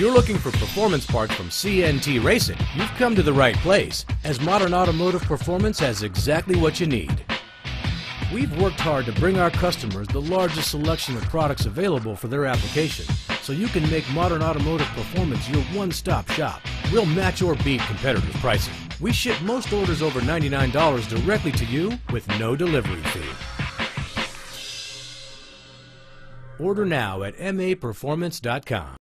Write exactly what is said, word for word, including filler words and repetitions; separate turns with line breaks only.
you're looking for performance parts from C N T Racing, you've come to the right place, as Modern Automotive Performance has exactly what you need. We've worked hard to bring our customers the largest selection of products available for their application, so you can make Modern Automotive Performance your one-stop shop. We'll match or beat competitors' pricing. We ship most orders over ninety-nine dollars directly to you with no delivery fee. Order now at M A performance dot com.